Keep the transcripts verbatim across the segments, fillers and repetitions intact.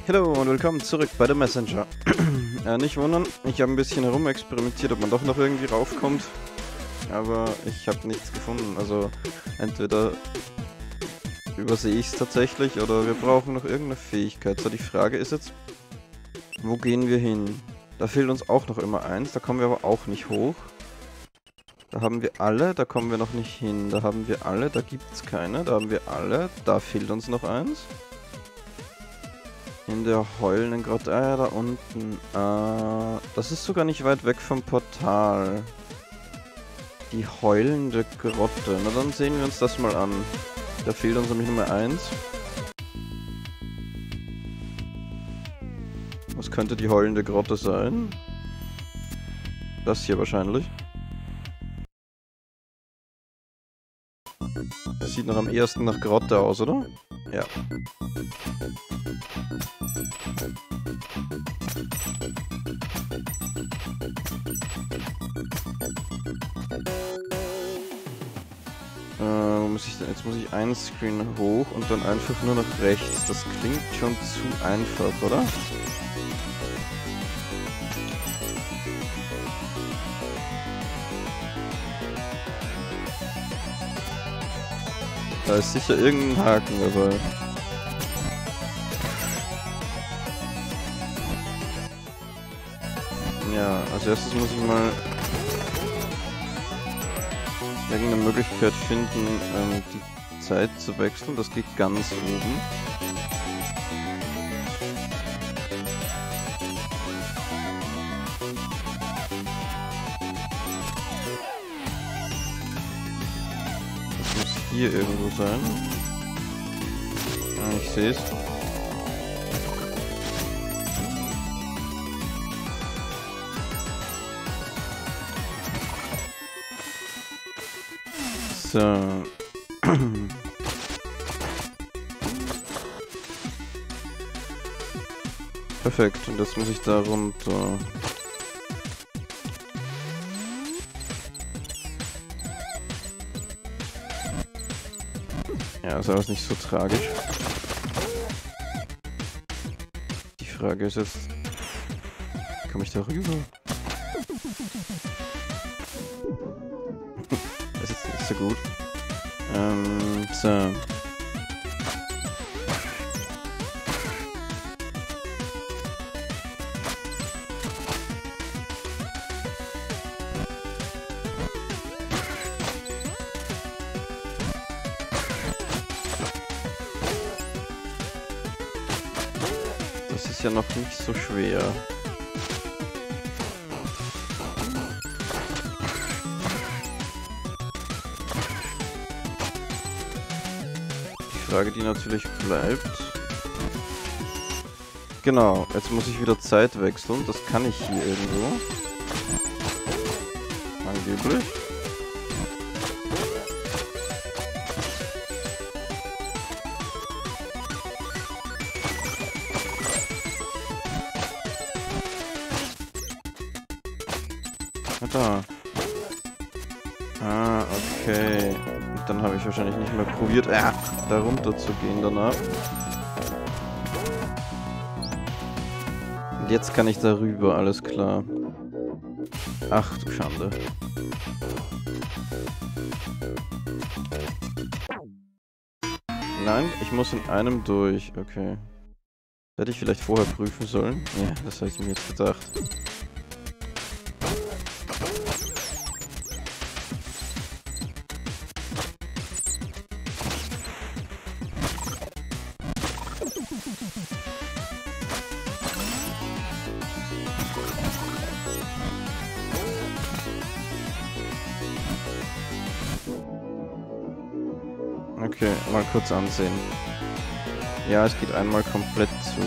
Hallo und willkommen zurück bei The Messenger. äh, nicht wundern, ich habe ein bisschen herumexperimentiert, ob man doch noch irgendwie raufkommt. Aber ich habe nichts gefunden. Also entweder übersehe ich es tatsächlich oder wir brauchen noch irgendeine Fähigkeit. So, die Frage ist jetzt, wo gehen wir hin? Da fehlt uns auch noch immer eins, da kommen wir aber auch nicht hoch. Da haben wir alle, da kommen wir noch nicht hin. Da haben wir alle, da gibt es keine. Da haben wir alle, da fehlt uns noch eins. In der heulenden Grotte, ah ja, da unten. Äh, das ist sogar nicht weit weg vom Portal. Die heulende Grotte. Na dann sehen wir uns das mal an. Da fehlt uns nämlich Nummer eins. Was könnte die heulende Grotte sein? Das hier wahrscheinlich. Das sieht noch am ehesten nach Grotte aus, oder? Ja. Äh, wo muss ich denn? Jetzt muss ich einen Screen hoch und dann einfach nur nach rechts. Das klingt schon zu einfach, oder? Da ist sicher irgendein Haken dabei. Ja, als erstes muss ich mal irgendeine Möglichkeit finden, ähm, die Zeit zu wechseln. Das geht ganz oben. Das muss hier irgendwo sein. Ah, ich sehe es. So. Perfekt, und jetzt muss ich da runter. Ja, ist alles nicht so tragisch. Die Frage ist jetzt, komme ich da rüber? Das ist nicht so gut. Ähm, so. Das ist ja noch nicht so schwer. Die Frage, die natürlich bleibt. Genau, jetzt muss ich wieder Zeit wechseln. Das kann ich hier irgendwo. Angeblich. Da. Ah, okay. Und dann habe ich wahrscheinlich nicht mehr probiert, äh, da runter zu gehen danach. Und jetzt kann ich darüber, alles klar. Ach du Schande. Nein, ich muss in einem durch, okay. Hätte ich vielleicht vorher prüfen sollen? Ja, das habe ich mir jetzt gedacht. Okay, mal kurz ansehen. Ja, es geht einmal komplett zu.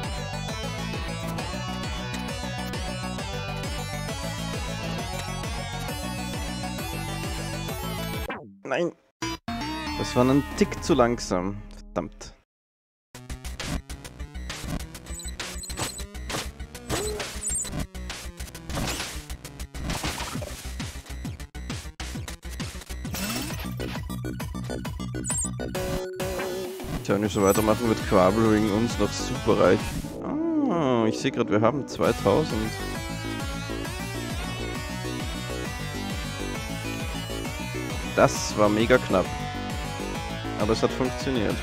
Nein! Das war ein Tick zu langsam. Verdammt. Tja, wenn wir so weitermachen, wird Quabble wegen uns noch super reich. Oh, ich sehe gerade, wir haben zweitausend. Das war mega knapp. Aber es hat funktioniert.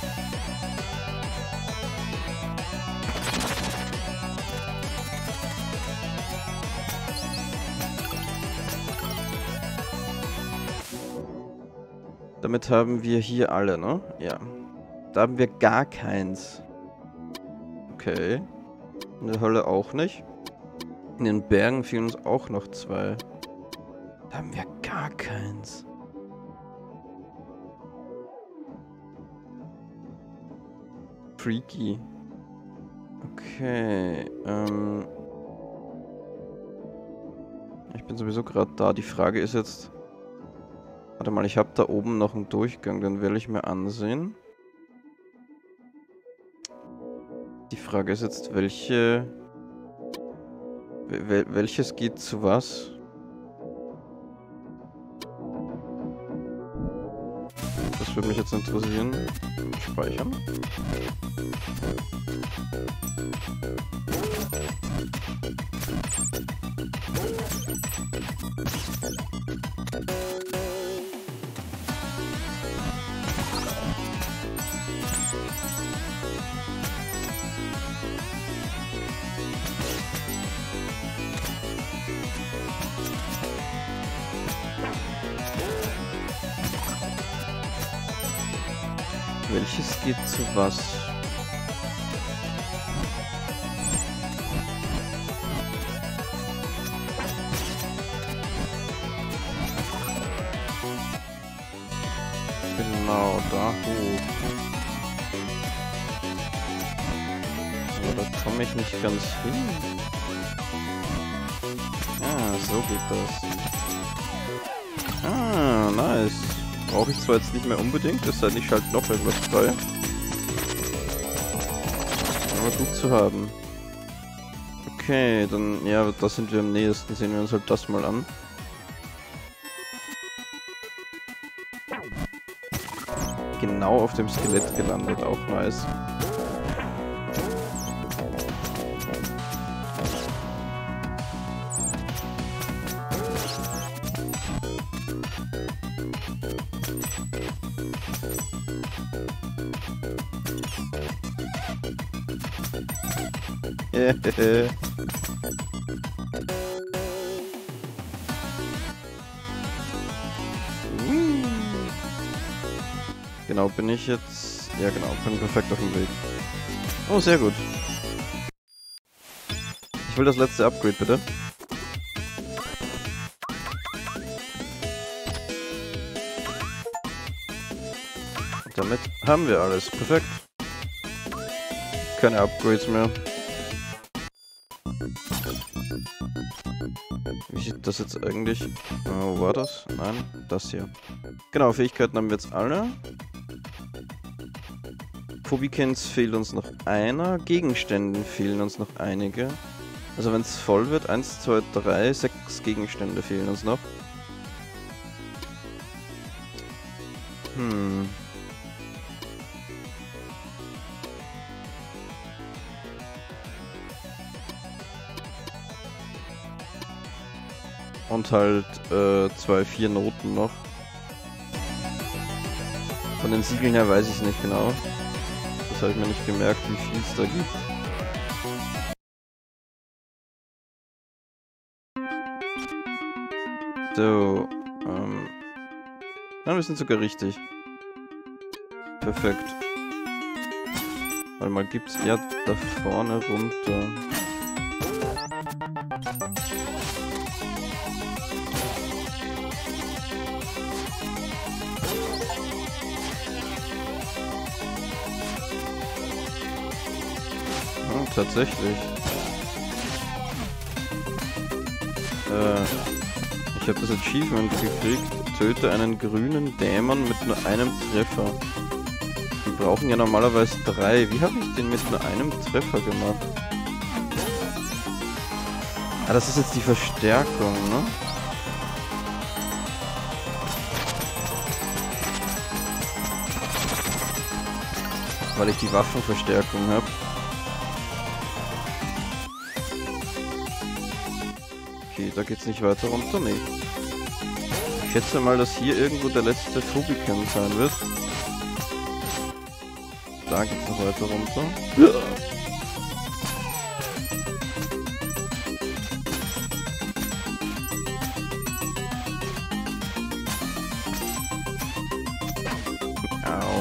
Damit haben wir hier alle, ne? Ja. Da haben wir gar keins. Okay. In der Hölle auch nicht. In den Bergen fehlen uns auch noch zwei. Da haben wir gar keins. Freaky. Okay. Ähm. Ich bin sowieso gerade da. Die Frage ist jetzt... Warte mal, ich habe da oben noch einen Durchgang, den will ich mir ansehen. Die Frage ist jetzt, welche... Wel welches geht zu was? Das würde mich jetzt interessieren. Speichern. Welches geht zu was? Genau, da hoch. So, da komme ich nicht ganz hin. Ah, so geht das. Ah, nice. Brauche ich zwar jetzt nicht mehr unbedingt, es sei denn, ich schalte noch irgendwas frei. Aber gut zu haben. Okay, dann, ja, da sind wir am nächsten. Sehen wir uns halt das mal an. Genau auf dem Skelett gelandet, auch nice. Genau, bin ich jetzt... Ja genau, bin perfekt auf dem Weg. Oh, sehr gut. Ich will das letzte Upgrade, bitte. Damit haben wir alles. Perfekt. Keine Upgrades mehr. Wie sieht das jetzt eigentlich... Oh, wo war das? Nein, das hier. Genau, Fähigkeiten haben wir jetzt alle. Phobikens fehlt uns noch einer. Gegenständen fehlen uns noch einige. Also wenn es voll wird, eins, zwei, drei, sechs Gegenstände fehlen uns noch. Hm... Und halt äh, zwei, vier Noten noch. Von den Siegeln her weiß ich es nicht genau. Das habe ich mir nicht gemerkt, wie viel es da gibt. So, ähm... Ja, wir sind sogar richtig. Perfekt. Warte mal, gibt's ja da vorne runter. Oh, tatsächlich. Äh, ich habe das Achievement gekriegt. Töte einen grünen Dämon mit nur einem Treffer. Wir brauchen ja normalerweise drei. Wie habe ich den mit nur einem Treffer gemacht? Ah, das ist jetzt die Verstärkung, ne? Weil ich die Waffenverstärkung habe. Okay, da geht's nicht weiter runter, nee. Ich schätze mal, dass hier irgendwo der letzte Tobican sein wird. Da geht's noch weiter runter. Au.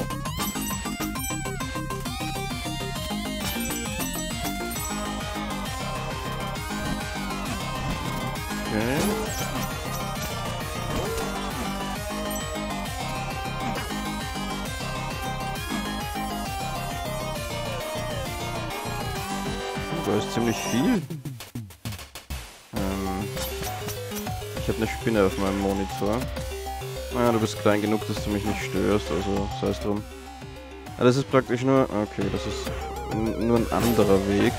Okay. Da ist ziemlich viel. Ähm, ich habe eine Spinne auf meinem Monitor. Naja, du bist klein genug, dass du mich nicht störst, also sei es drum. Ah, das ist praktisch nur... Okay, das ist nur ein anderer Weg.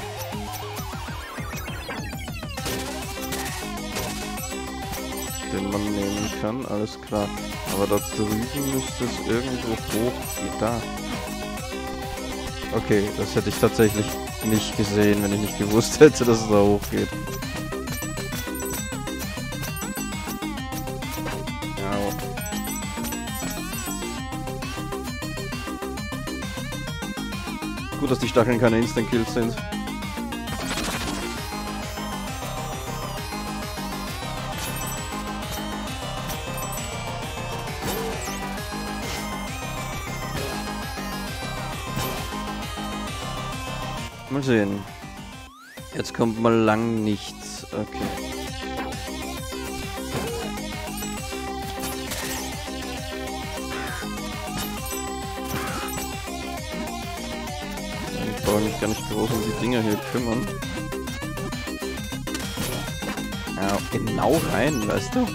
Den man nehmen kann, alles klar. Aber da drüben müsste es irgendwo hochgehen. Da. Okay, das hätte ich tatsächlich nicht gesehen, wenn ich nicht gewusst hätte, dass es da hochgeht. Ja. Gut, dass die Stacheln keine Instant-Kills sind. Mal sehen. Jetzt kommt mal lang nichts. Okay. Ich brauche mich gar nicht groß um die Dinger hier kümmern. Ja, genau rein, weißt du?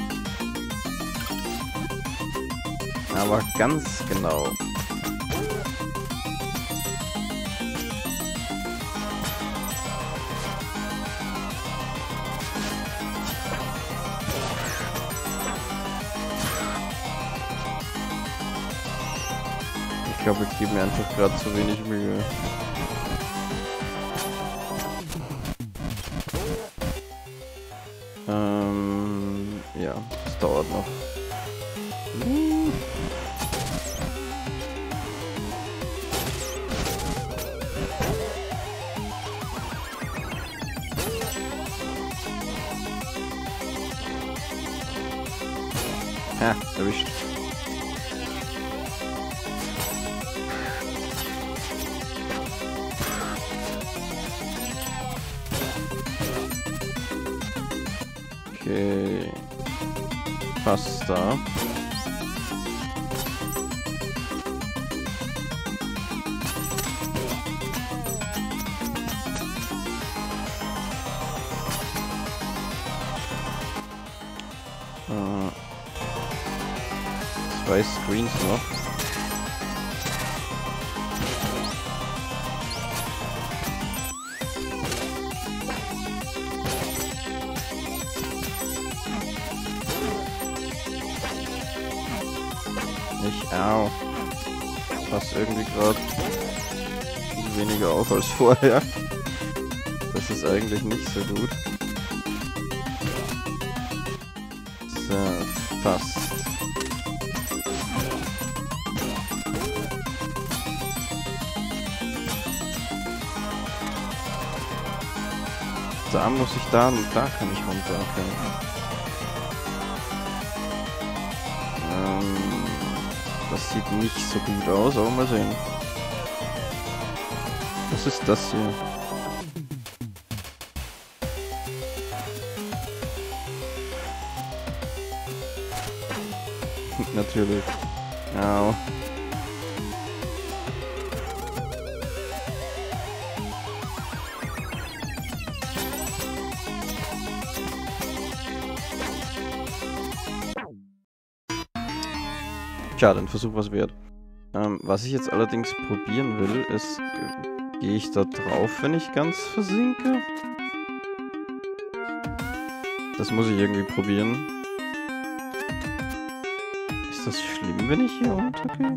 Aber ganz genau. Ich glaube, ich gebe mir einfach gerade zu wenig Mühe. Ähm, ja, es dauert noch. Uh. Ha, erwischt. Okay. Passt da. Äh, zwei Screens noch. Nicht, au. Passt irgendwie gerade viel weniger auf als vorher. Das ist eigentlich nicht so gut. So, passt. Da muss ich da und da kann ich runter, okay. Ähm, das sieht nicht so gut aus, aber mal sehen. Was ist das hier? Natürlich. Au. Schade, ein Versuch was wert. Ähm, was ich jetzt allerdings probieren will, ist, äh, gehe ich da drauf, wenn ich ganz versinke? Das muss ich irgendwie probieren. Ist das schlimm, wenn ich hier runtergehe?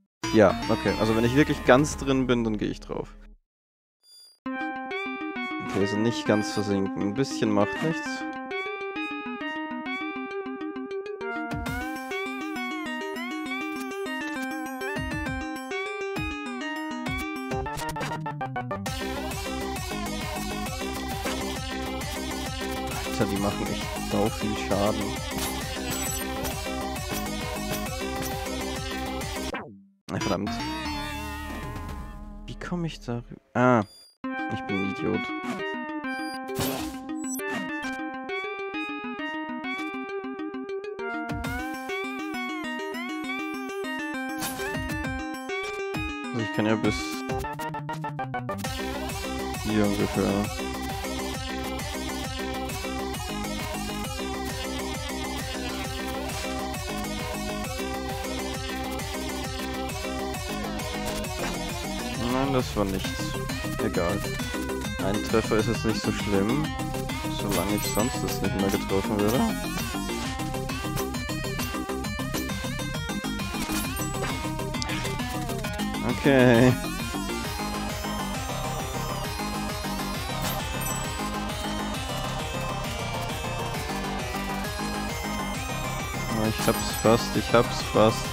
Ja, okay. Also wenn ich wirklich ganz drin bin, dann gehe ich drauf. Okay, also nicht ganz versinken. Ein bisschen macht nichts. Alter, die machen echt sau viel Schaden. Na, verdammt. Wie komme ich da rüber? Ah, ich bin ein Idiot. Also ich kann ja bis hier ungefähr. Nein, das war nichts. Egal. Ein Treffer ist jetzt nicht so schlimm, solange ich sonst das nicht mehr getroffen würde. Okay. Ich hab's fast, ich hab's fast.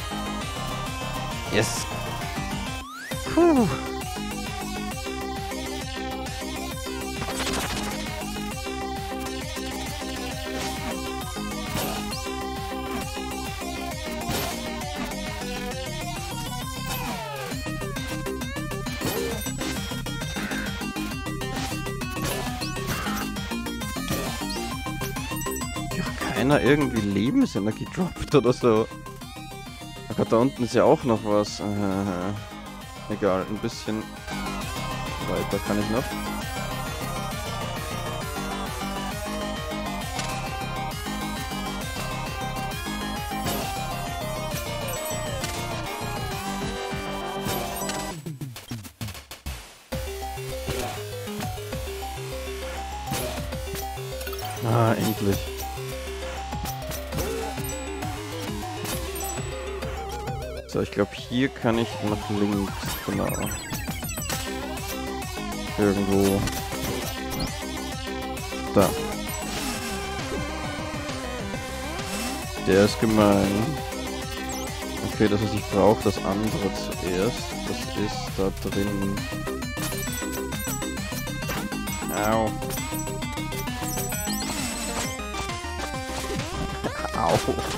Yes. Puh. Keiner irgendwie Lebensenergie droppt oder so. Oh Gott, da unten ist ja auch noch was. Äh, egal, ein bisschen weiter kann ich noch. Ah, endlich. So, ich glaube, hier kann ich nach links, genau. Irgendwo. Da. Der ist gemein. Okay, das heißt, ich brauche das andere zuerst. Das ist da drin. Au. Au.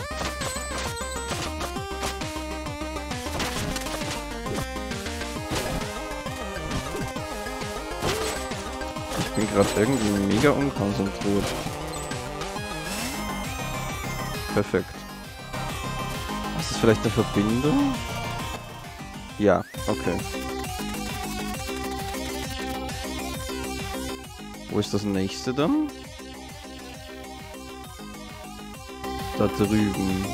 Ich bin gerade irgendwie mega unkonzentriert. Perfekt. Ist das vielleicht eine Verbindung? Ja, okay. Wo ist das nächste dann? Da drüben.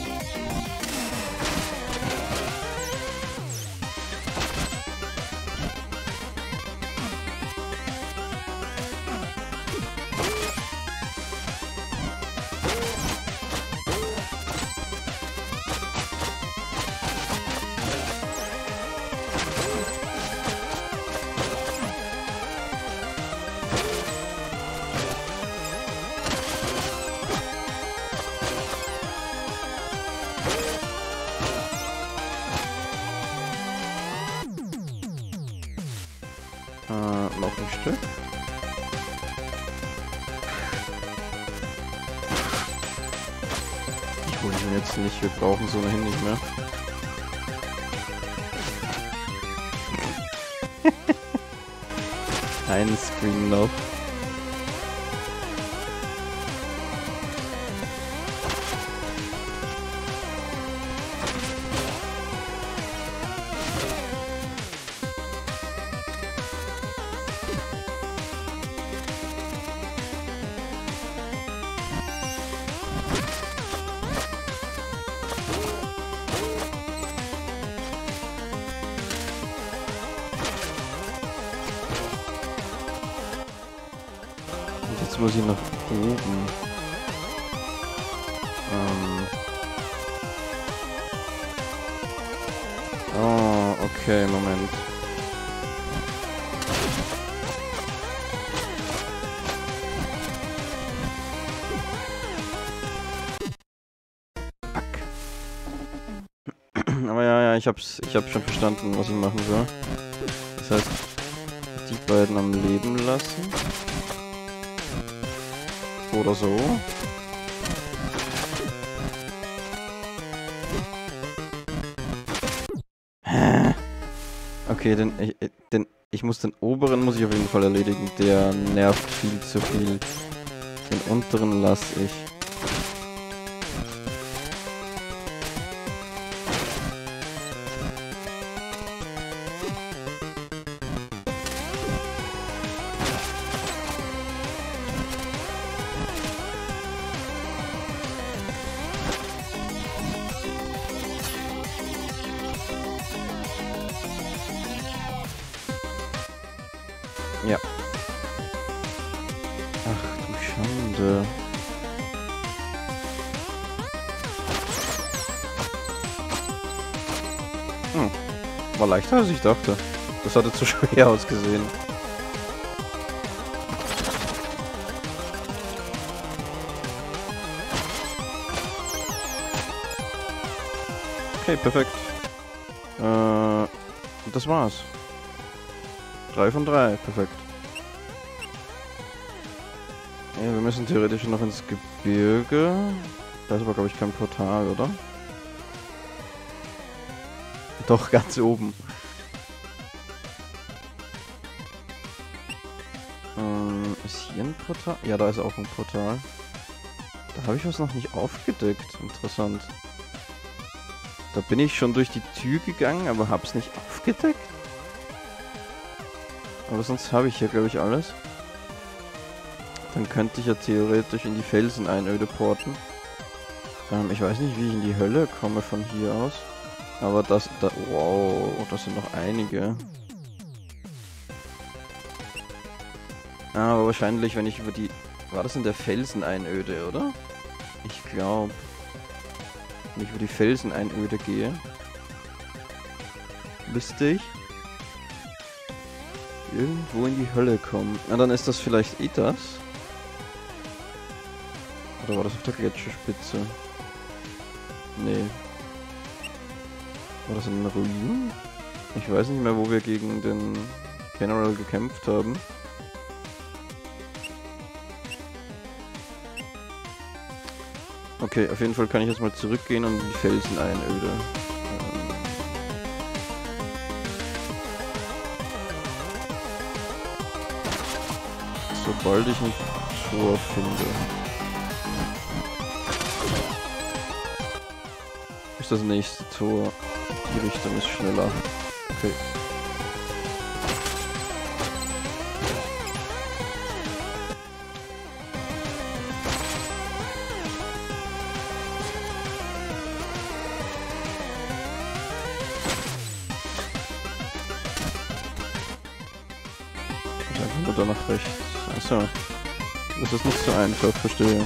Äh, noch ein Stück. Ich hole ihn jetzt nicht, wir brauchen so ohnehin nicht mehr. Ein Screen noch. Jetzt muss ich nach oben. Ähm. Oh, okay, Moment. hab's, ich hab schon verstanden, was ich machen soll. Das heißt, die beiden am Leben lassen. Oder so. Hä? Okay, den, den, ich muss den oberen muss ich auf jeden Fall erledigen. Der nervt viel zu viel. Den unteren lasse ich. Ja. Ach du Schande. Hm. War leichter als ich dachte. Das hatte zu schwer ausgesehen. Okay, perfekt. Äh, das war's. Drei von drei, perfekt. Ja, wir müssen theoretisch noch ins Gebirge. Da ist aber, glaube ich, kein Portal, oder? Doch, ganz oben. Ähm, ist hier ein Portal? Ja, da ist auch ein Portal. Da habe ich was noch nicht aufgedeckt. Interessant. Da bin ich schon durch die Tür gegangen, aber hab's nicht aufgedeckt. Aber sonst habe ich hier, glaube ich, alles. Dann könnte ich ja theoretisch in die Felseneinöde porten. Ähm, ich weiß nicht, wie ich in die Hölle komme von hier aus. Aber das, da, wow, das sind noch einige. Ah, aber wahrscheinlich, wenn ich über die... War das in der Felseneinöde, oder? Ich glaube. Wenn ich über die Felseneinöde gehe, müsste ich irgendwo in die Hölle kommen. Na, dann ist das vielleicht eh das. Oder war das auf der Gletscherspitze? Nee. War das in den Ruinen? Ich weiß nicht mehr, wo wir gegen den General gekämpft haben. Okay, auf jeden Fall kann ich jetzt mal zurückgehen und die Felseneinöde. Sobald ich ein Tor finde. Ist das nächste Tor. Die Richtung ist schneller. Okay. Oder nach rechts. Achso. Das ist nicht so einfach, verstehe.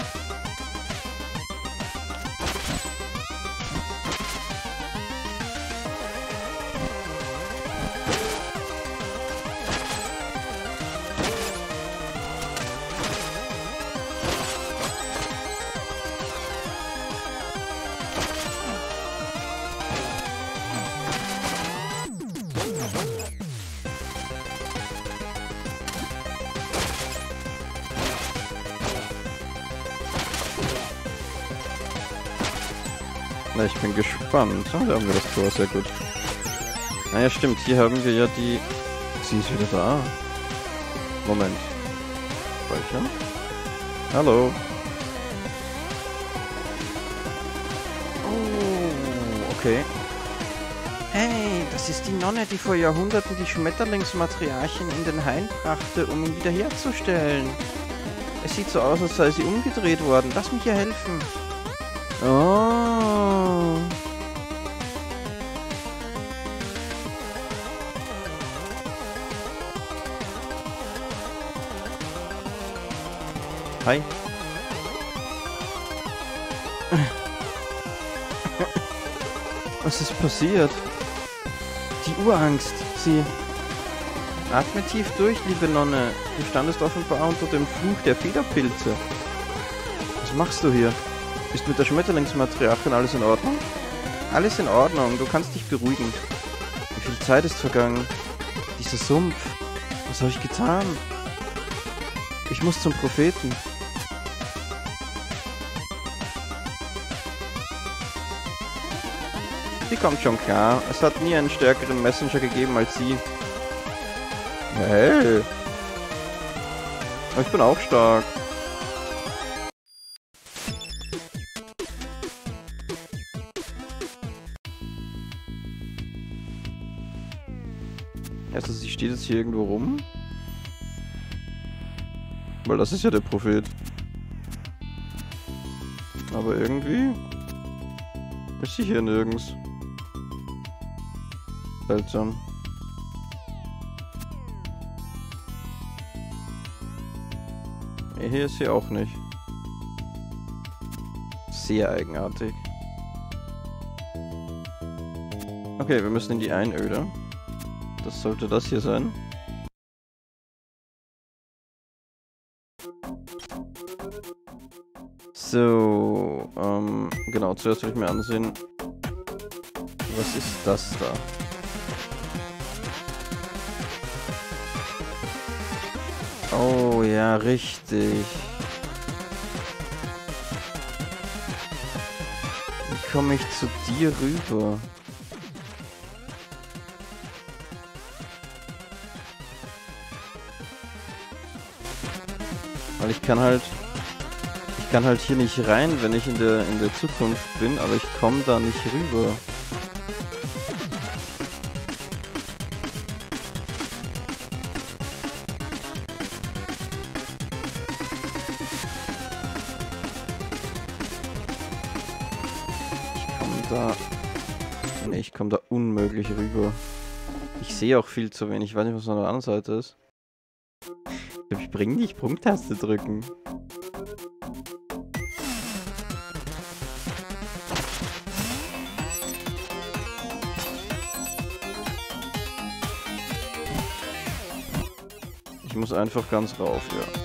Na, ich bin gespannt. Oh, da haben wir das Tor, sehr gut. Naja, stimmt, hier haben wir ja die... Sie ist wieder da. Moment. Speichern. Hallo. Oh, okay. Hey, das ist die Nonne, die vor Jahrhunderten die Schmetterlingsmatriarchen in den Hain brachte, um ihn wiederherzustellen. Es sieht so aus, als sei sie umgedreht worden. Lass mich ihr helfen. Oh. Hi. Was ist passiert? Die Urangst. Sie... Atme tief durch, liebe Nonne. Du standest offenbar unter dem Fluch der Federpilze. Was machst du hier? Ist mit der Schmetterlingsmatriarchin alles in Ordnung? Alles in Ordnung, du kannst dich beruhigen. Wie viel Zeit ist vergangen? Dieser Sumpf. Was habe ich getan? Ich muss zum Propheten. Sie kommt schon klar. Es hat nie einen stärkeren Messenger gegeben als sie. Hey. Aber ich bin auch stark. Also sie steht jetzt hier irgendwo rum. Weil das ist ja der Prophet. Aber irgendwie ist sie hier nirgends. Seltsam. Nee, hier ist sie auch nicht. Sehr eigenartig. Okay, wir müssen in die Einöde. Das sollte das hier sein. So, ähm, genau, zuerst will ich mir ansehen, was ist das da? Oh, ja, richtig. Wie komme ich zu dir rüber? Weil ich kann halt... Ich kann halt hier nicht rein, wenn ich in der, in der Zukunft bin, aber ich komme da nicht rüber. Ich komme da... Ne, ich komme da unmöglich rüber. Ich sehe auch viel zu wenig. Ich weiß nicht, was an der anderen Seite ist. Ich bringe die Sprungtaste drücken. Ich muss einfach ganz rauf, ja.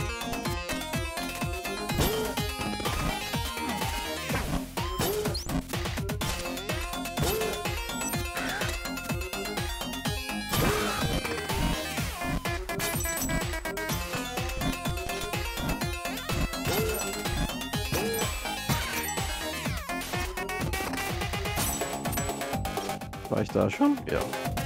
War ich da schon? Ja.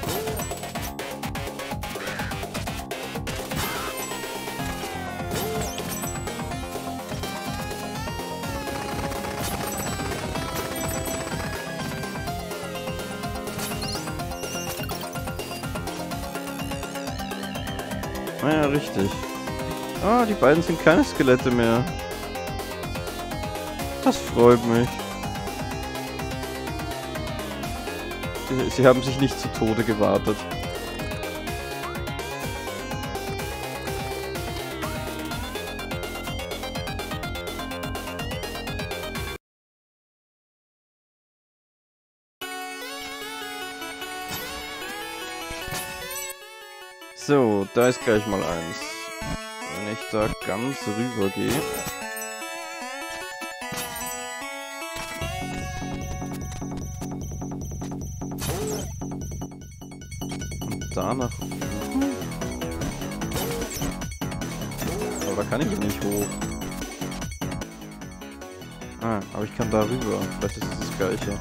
Ah ja, richtig. Ah, die beiden sind keine Skelette mehr. Das freut mich. Sie, sie haben sich nicht zu Tode gewartet. So, da ist gleich mal eins. Wenn ich da ganz rüber gehe. Und da nach oben. Aber da kann ich nicht hoch. Ah, aber ich kann da rüber. Vielleicht ist es das Gleiche.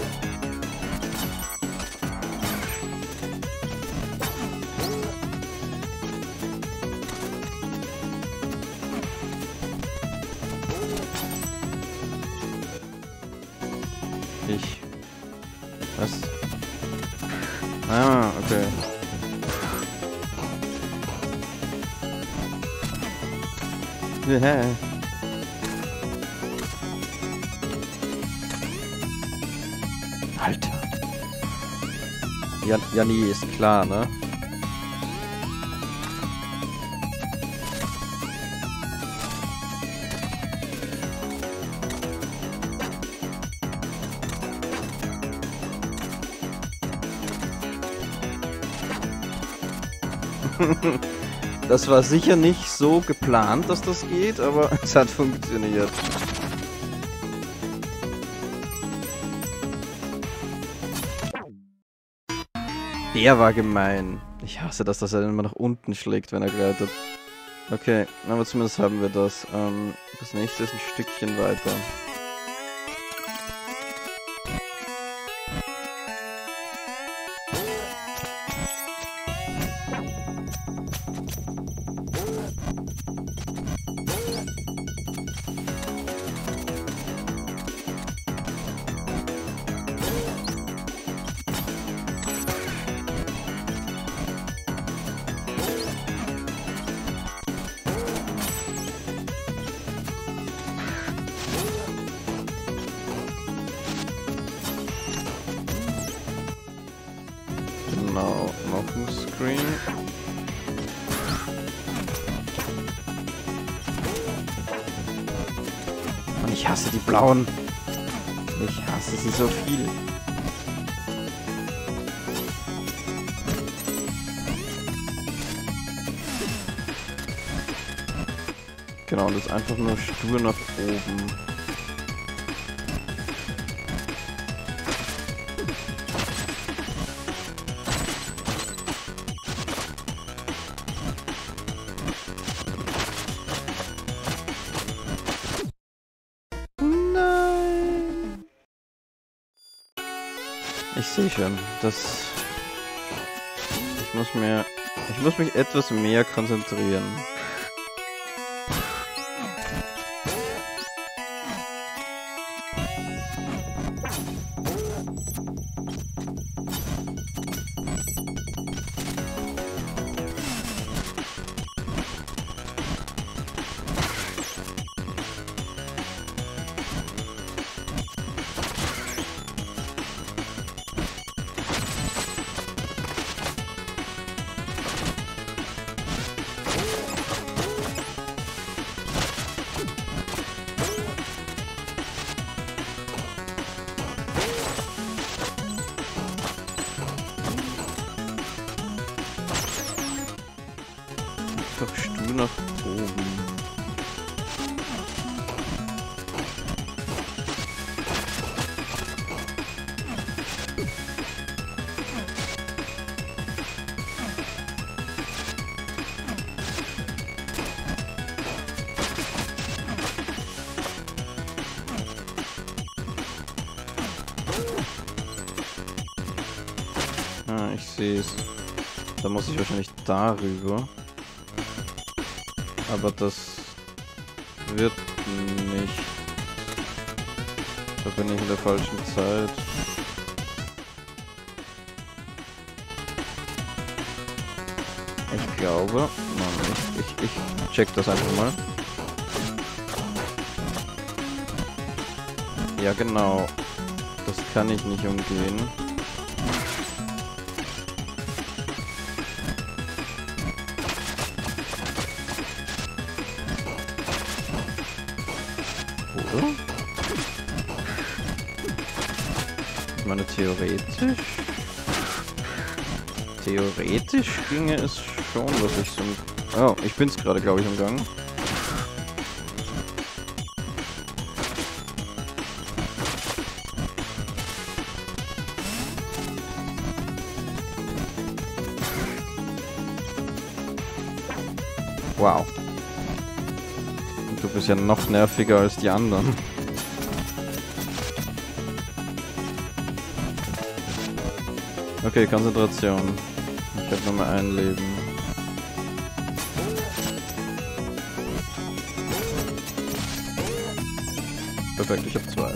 Ich. Was? Ah, okay. Alter. Ja, ja, nee, ist klar, ne? Das war sicher nicht so geplant, dass das geht, aber es hat funktioniert. Der war gemein. Ich hasse das, dass er immer nach unten schlägt, wenn er gleitet. Okay, aber zumindest haben wir das. Ähm, das nächste ist ein Stückchen weiter. Genau, noch ein Screen. Und ich hasse die blauen. Ich hasse sie so viel. Genau, und das ist einfach nur stur nach oben. Ich sehe schon, das... Ich muss mir... Ich muss mich etwas mehr konzentrieren. Doch stur nach oben. Ah, ich sehe es. Da muss ich wahrscheinlich darüber. Aber das wird nicht. Da bin ich in der falschen Zeit. Ich glaube. Nein, ich, ich, ich check das einfach mal. Ja genau. Das kann ich nicht umgehen. Oder? Ich meine, theoretisch... Theoretisch ginge es schon, dass ich so... Oh, ich bin's gerade, glaube ich, im Gang. Wow. Du bist ja noch nerviger als die anderen. Okay, Konzentration. Ich habe nur mal ein Leben. Perfekt, ich habe zwei.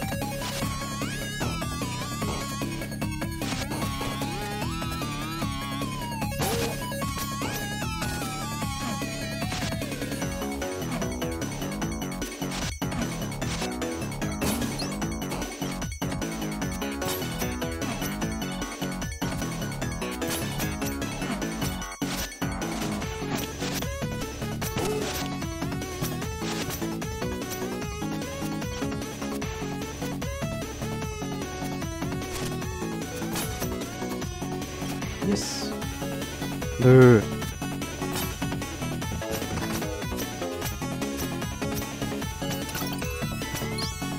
Yes. Nö.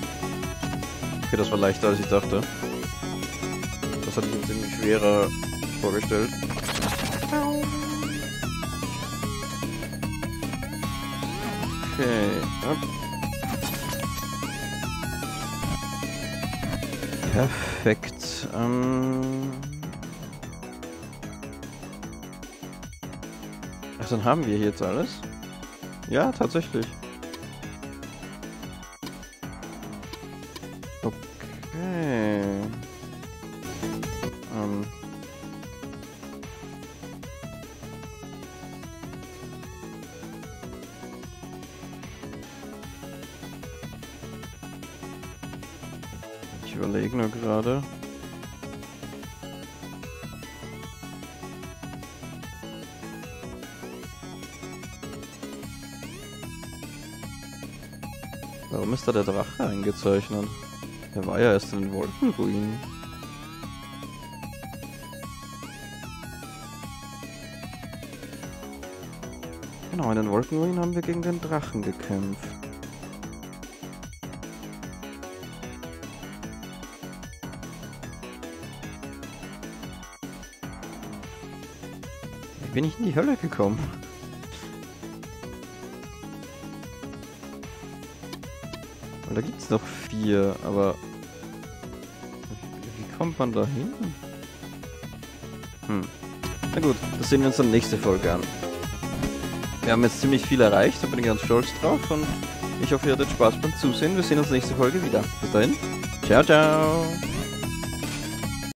Okay, das war leichter als ich dachte. Das hatte ich ein ziemlich schwerer vorgestellt. Okay. Up. Perfekt. Ähm Ach, dann haben wir hier jetzt alles? Ja, tatsächlich. Okay. Ähm. Ich überlege nur gerade. Warum ist da der Drache eingezeichnet? Der war ja erst in den Wolkenruinen. Genau, in den Wolkenruinen haben wir gegen den Drachen gekämpft. Wie bin ich in die Hölle gekommen? Weil da gibt's noch vier, aber wie, wie kommt man da hin? Hm. Na gut, das sehen wir uns dann nächste Folge an. Wir haben jetzt ziemlich viel erreicht, da bin ich ganz stolz drauf und ich hoffe, ihr hattet Spaß beim Zusehen. Wir sehen uns nächste Folge wieder. Bis dahin, ciao, ciao!